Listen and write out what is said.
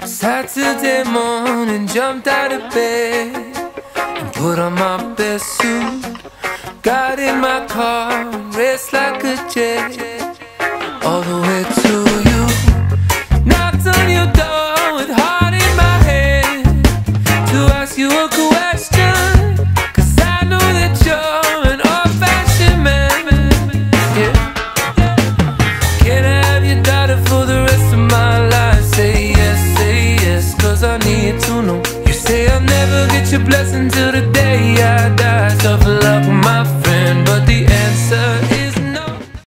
Saturday morning, jumped out of bed and put on my best suit. Got in my car and raced like a jet all the